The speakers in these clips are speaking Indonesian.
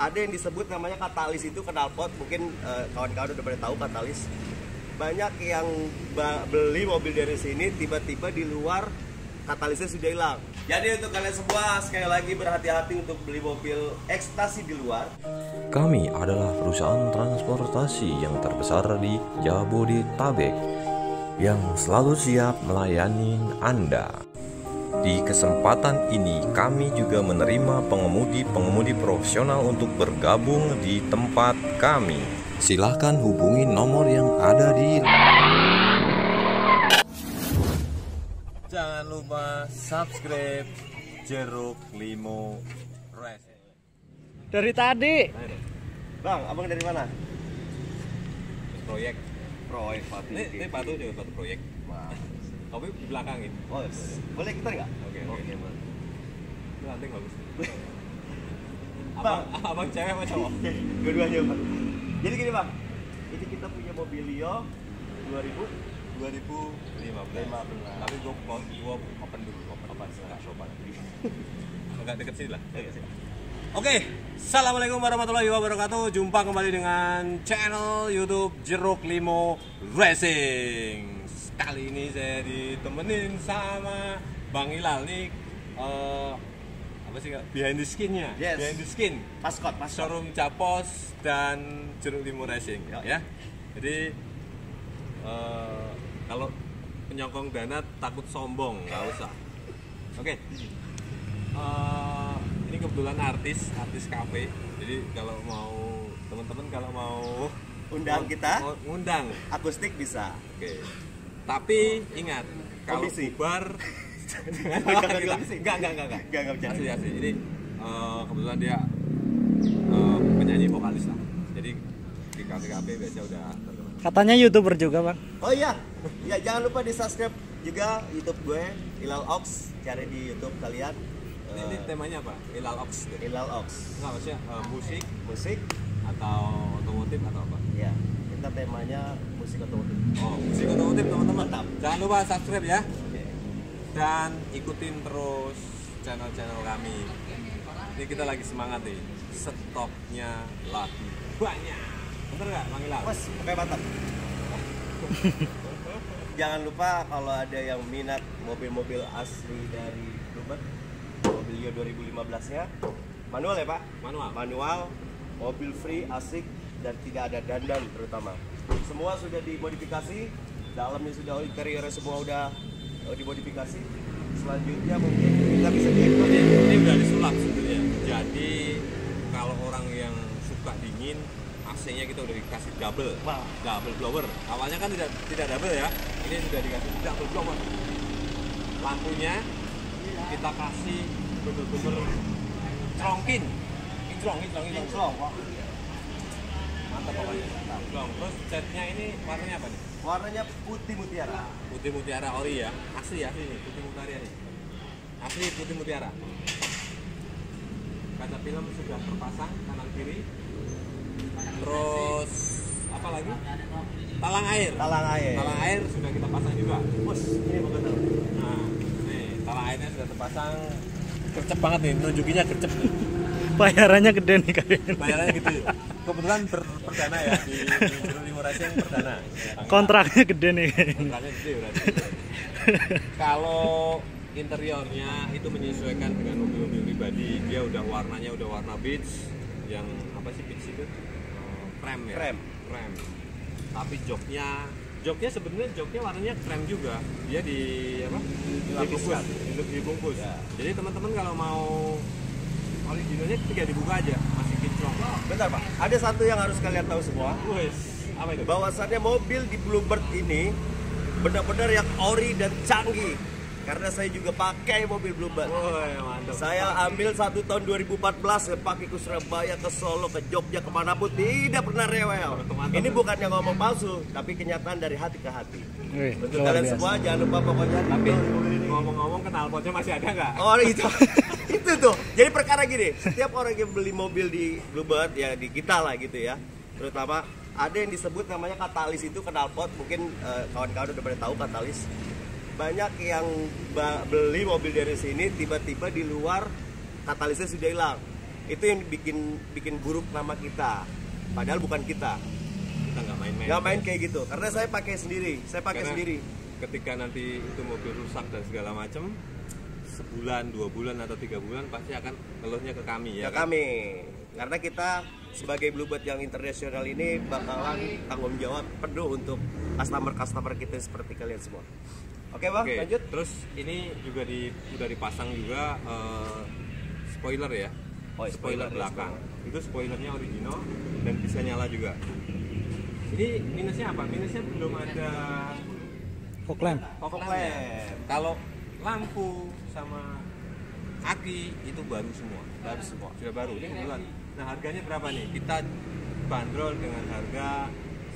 ada yang disebut namanya katalis, itu knalpot. Mungkin kawan-kawan udah pada tahu katalis. Banyak yang beli mobil dari sini, tiba-tiba di luar katalisnya sudah hilang. Jadi untuk kalian semua, sekali lagi berhati-hati untuk beli mobil ekstasi di luar. Kami adalah perusahaan transportasi yang terbesar di Jabodetabek yang selalu siap melayani Anda. Di kesempatan ini kami juga menerima pengemudi-pengemudi profesional untuk bergabung di tempat kami. Silahkan hubungi nomor yang ada di. Jangan lupa subscribe Jeruk Limo Racing. Dari tadi. Bang, abang dari mana? Proyek. Proyek Pati. Ini batu juga batu proyek. Tapi di belakang ini. Oh, boleh kita nggak? Oke. Bang. Itu lantai bagus. Bang. Abang cewek apa cowok? Dua-duanya, Bang. Jadi gini, Bang. Ini kita punya Mobilio 2015. Tapi gue open dulu. Open. Nggak sopan. Agak deket sini lah. Oke, assalamualaikum warahmatullahi wabarakatuh. Jumpa kembali dengan channel YouTube Jeruk Limo Racing. Kali ini saya ditemenin sama Bang Ilal nih. Apa sih Kak? Behind the skin-nya. Yes. Behind the skin. Maskot. Showroom Capos dan Jeruk Limo Racing. Ya. Jadi kalau penyokong dana takut sombong, nggak usah. Oke. Ini kebetulan artis kafe. Jadi kalau mau teman-teman kalau mau Undang kita, ngundang akustik bisa. oke. Tapi ingat kalau Komisi. bubar enggak Enggak bisa. asli. Ini kebetulan dia penyanyi vokalis lah. Jadi di kafe biasa udah terkenal. Katanya YouTuber juga, Bang. Oh iya. Ya, jangan lupa di-subscribe juga YouTube gue, Ilal Ox. Cari di YouTube kalian. Ini temanya apa? Ilal Ox gitu. Ilal Ox. Enggak maksudnya musik Musik. atau otomotif atau apa? Ya, kita temanya musik otomotif. Oh, musik otomotif teman-teman. Mantap. Jangan lupa subscribe ya. Oke. Dan ikutin terus channel-channel kami. Ini kita lagi semangat nih. Stoknya lagi banyak. Bener nggak, Bang Ilal? Mas, pakai mantap. Jangan lupa kalau ada yang minat mobil-mobil asli dari Bluebird, Mobilio 2015-nya, manual ya Pak? Manual, mobil free, asik, dan tidak ada dandan terutama. Semua sudah dimodifikasi, dalamnya sudah interiornya semua udah dimodifikasi. Selanjutnya mungkin kita bisa diekspor. Ini udah disulap sebenarnya. Jadi kalau orang yang suka dingin, AC-nya kita udah dikasih double blower. Awalnya kan tidak double ya. Ini sudah dikasih double blower. Lampunya kita kasih bener-bener celongkin. Kinclong. Mantap pokoknya. Kinclong. Terus catnya ini warnanya apa nih? Warnanya putih mutiara. Putih mutiara ori ya. Asli nih, putih mutiara nih. Asli putih mutiara. Kaca film sudah terpasang kanan kiri. Terus apa lagi? Talang air sudah kita pasang juga. Bos, ini betul. Nah, nih talang airnya sudah terpasang. Gercep banget nih, nunjukinya gercep. Bayarannya gede nih kayaknya. Bayarannya gitu. Kebetulan perdana ya di Jeruk Limo Racing perdana. Kontraknya gede nih. Kontraknya gede berarti. Kalau interiornya itu menyesuaikan dengan mobil-mobil pribadi. Dia warnanya udah warna beige. Yang apa sih beige itu? Krem ya. Krem. Tapi joknya sebenarnya warnanya krem juga. Dia dibungkus. Ya. Jadi teman-teman kalau mau originalnya tinggal dibuka aja, masih kinclong. Bentar Pak, ada satu yang harus kalian tahu semua. Wes, apa itu? Bahwasannya mobil di Bluebird ini benar-benar yang ori dan canggih. Karena saya juga pakai mobil Bluebird. Woi, mantap. Saya ambil satu tahun 2014, saya pakai ke Surabaya, ke Solo, ke Jogja, kemanapun tidak pernah rewel. Mantap. Ini bukannya ngomong palsu, tapi kenyataan dari hati ke hati. Wih, Untuk luar kalian biasa. semua jangan lupa pokoknya. Tapi ngomong-ngomong knalpotnya masih ada nggak? Oh itu, itu tuh. Jadi perkara gini, setiap orang yang beli mobil di Bluebird ya di kita lah gitu ya, terutama ada yang disebut namanya katalis, itu knalpot. Mungkin kawan-kawan udah pada tahu katalis. Banyak yang beli mobil dari sini, tiba-tiba di luar katalisnya sudah hilang. Itu yang bikin buruk nama kita. Padahal bukan kita. Kita nggak main-main. Nggak main kayak gitu. Karena saya pakai sendiri. Karena ketika nanti itu mobil rusak dan segala macam, sebulan, 2 bulan atau 3 bulan pasti akan ngeluhnya ke kami ya. Ke kami. Karena kita sebagai Bluebird yang internasional ini bakalan tanggung jawab penuh untuk customer kita seperti kalian semua. Oke bang, lanjut. Terus ini juga udah dipasang juga spoiler ya. Spoiler belakang. Itu spoilernya original dan bisa nyala juga. Ini minusnya apa? Minusnya belum ada fog lamp. Kalau lampu sama aki itu baru semua. Sudah baru. Ini kebetulan. Nah, harganya berapa nih? Kita bandrol dengan harga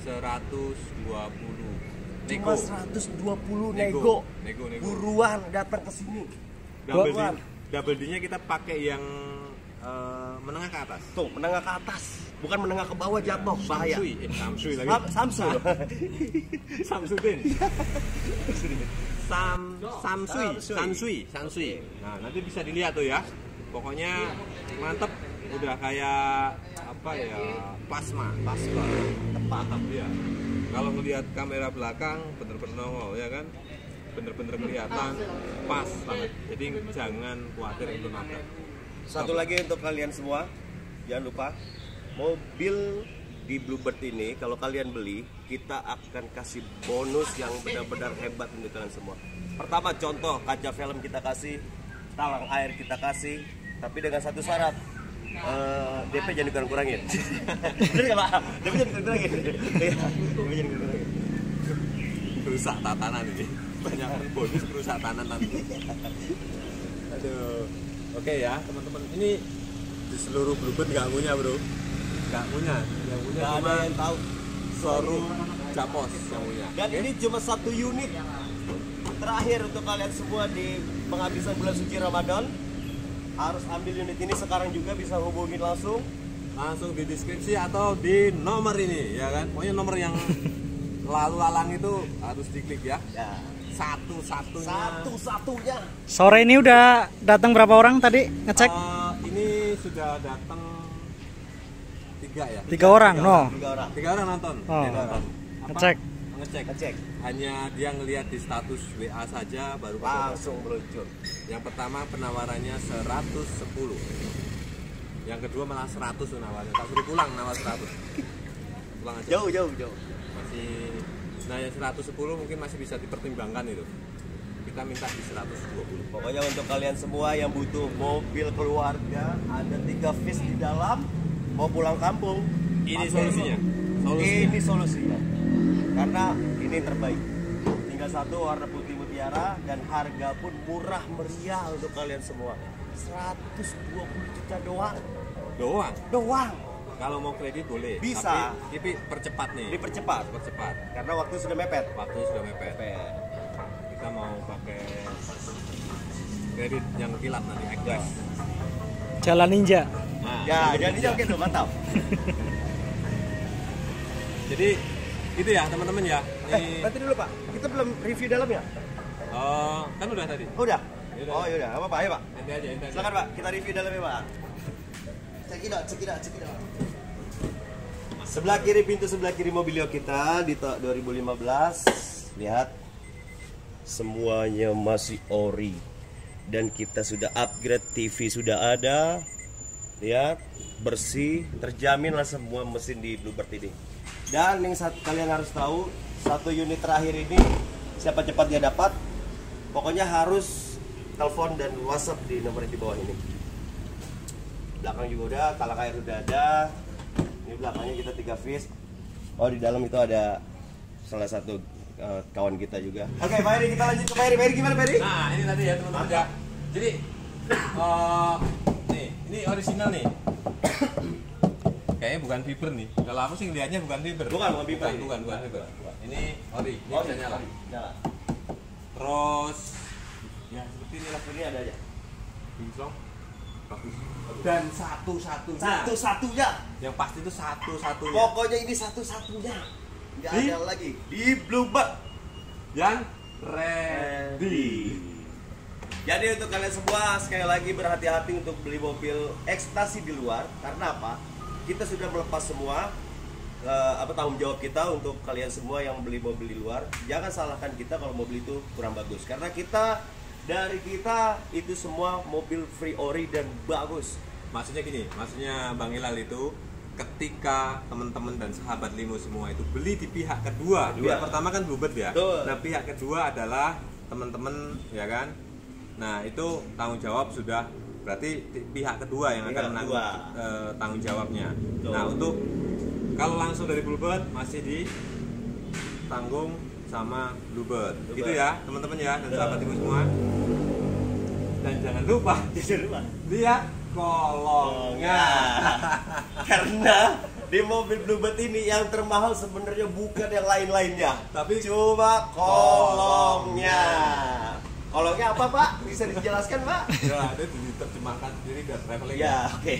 120. Cuma 120 nego. Buruan datang ke sini. Double D-nya kita pakai yang menengah ke atas. Tuh, menengah ke atas. Bukan menengah ke bawah jatuh, bahaya. Samsui lagi. Samsui. Samsudin. Samsui. Nah, nanti bisa dilihat tuh ya. Pokoknya mantep. Udah kayak apa ya? Plasma. Mantap ya. Kalau ngelihat kamera belakang bener-bener nongol ya kan. Bener-bener kelihatan pas banget. Jadi jangan khawatir untuk nabrak. Satu lagi untuk kalian semua, jangan lupa mobil di Bluebird ini kalau kalian beli, kita akan kasih bonus yang benar-benar hebat untuk kalian semua. Pertama contoh, kaca film kita kasih, talang air kita kasih, tapi dengan satu syarat, DP jangan dikurang-kurangin. Bener nggak Pak? DP jangan dikurang-kurangin. DP jangan dikurang-kurangin. Berusak tatanan ini, banyak bonus berusak tatanan nanti. Aduh, oke ya teman-teman, ini di seluruh Bluebird nggak punya bro. Nggak punya, yang punya Nggak cuma ada yang tahu. showroom Japos yang punya. Dan ini cuma 1 unit terakhir untuk kalian semua di penghabisan bulan suci Ramadan. Harus ambil unit ini sekarang juga, bisa hubungin langsung di deskripsi atau di nomor ini ya kan. Pokoknya nomor yang lalu lalang itu harus diklik ya. Satu-satunya. Sore ini udah datang berapa orang tadi ngecek? Ini sudah datang 3 ya. 3 orang, no. 3 orang nonton. Oh. Nonton. Ngecek. Hanya dia ngelihat di status WA saja baru langsung meluncur. Yang pertama penawarannya 110. Yang kedua malah 100 penawarannya. Tak suruh pulang nawar 100. Pulang aja. Jauh. Masih. Nah yang 110 mungkin masih bisa dipertimbangkan itu. Kita minta di 120. Pokoknya untuk kalian semua yang butuh mobil keluarga, ada 3 VIS di dalam, mau pulang kampung, ini solusinya. Ini solusinya. Karena ini terbaik. Tinggal satu warna putih mutiara dan harga pun murah meriah untuk kalian semua. 120 juta doang. Kalau mau kredit boleh. Bisa. Tapi percepat nih. Dipercepat. Karena waktu sudah mepet. Kita mau pakai kredit yang kilat nanti, Express. Jalan Ninja. Nah, jadi oke tuh, mantap. Jadi itu ya teman-teman ya. Nanti dulu Pak, kita belum review dalam ya? Kan udah tadi. Udah? Yaudah. Oh yaudah, apa Pak? Ayo Pak. Nanti aja. Silakan Pak, kita review dalamnya Pak. Check it out. Pintu sebelah kiri mobilio kita di 2015. Lihat, semuanya masih ori. Dan kita sudah upgrade, TV sudah ada. Lihat, bersih, terjamin lah semua mesin di Bluebird ini. Dan yang kalian harus tahu, 1 unit terakhir ini siapa cepat dia dapat. Pokoknya harus telepon dan WhatsApp di nomor di bawah ini. Belakang juga udah, talang air udah ada. Ini belakangnya kita 3 VIS. Oh, di dalam itu ada salah satu kawan kita juga. Oke, Pak Heri, kita lanjut ke Pak Heri. Pak Heri gimana, Pak Heri? Nah, ini tadi ya teman-teman ya. Jadi nih, ini original nih. Kayaknya bukan fiber nih. Kalau aku sih ngeliatnya bukan fiber. Bukan fiber. Bukan fiber. Ini ori, ini bisa nyala. Terus ya seperti inilah, Ini ada aja. Bincang. Bagus. Dan satu-satunya. Yang pasti itu satu-satunya. Pokoknya ini satu-satunya. Nggak ada lagi di Bluebird yang ready. Jadi untuk kalian semua sekali lagi berhati-hati untuk beli mobil ekstasi di luar. Karena apa? Kita sudah melepas semua tanggung jawab kita untuk kalian semua yang beli mobil di luar. Jangan salahkan kita kalau mobil itu kurang bagus. Karena dari kita itu semua mobil free ori dan bagus. Maksudnya gini, maksudnya Bang Hilal itu ketika teman-teman dan sahabat Limo semua itu beli di pihak kedua. Pihak pertama kan Bluebird ya. Betul. Nah, pihak kedua adalah teman-teman ya kan. Nah, itu tanggung jawab sudah berarti pihak kedua yang akan menanggung tanggung jawabnya. Betul. Nah, untuk kalau langsung dari Bluebird masih ditanggung sama Bluebird. Gitu ya, teman-teman ya dan sahabat Limo semua. Dan jangan lupa lihat kolongnya. Karena di mobil Bluebird ini yang termahal sebenarnya bukan yang lain-lainnya, tapi cuma kolongnya. Kolongnya apa, Pak? Bisa dijelaskan, Pak? Ya, ada diterjemahkan sendiri biar traveling. Ya, oke.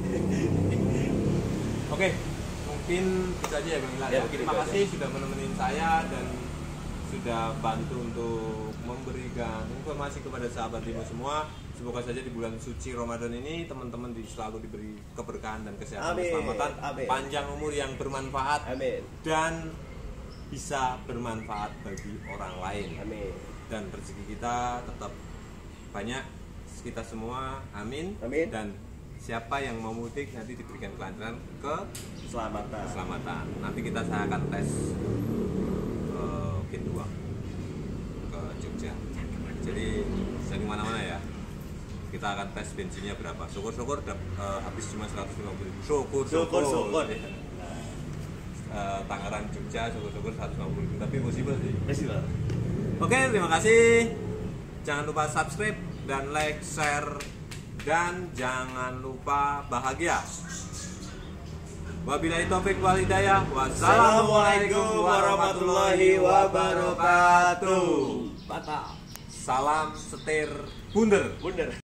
Oke, mungkin itu aja ya Bang Hilal. Ya, Terima kasih sudah menemenin saya dan sudah bantu untuk memberikan informasi kepada sahabat Limo semua. Semoga saja di bulan suci Ramadan ini teman-teman selalu diberi keberkahan dan kesehatan, keselamatan, panjang umur yang bermanfaat, dan bisa bermanfaat bagi orang lain. Dan rezeki kita tetap banyak kita semua, amin. Dan siapa yang mau mudik nanti diberikan kelancaran, keselamatan. Nanti saya akan tes Gen 2 ke Jogja. Jadi jangan kemana-mana ya. Kita akan tes bensinnya berapa. Syukur-syukur habis cuma 150.000. Syukur. Tangerang Jogja syukur-syukur 150.000. Tapi possible sih. Oke, terima kasih. Jangan lupa subscribe dan like, share, dan jangan lupa bahagia. Wabillahi taufik wal hidayah. Wassalamualaikum warahmatullahi wabarakatuh. Mantap. Salam setir bunder.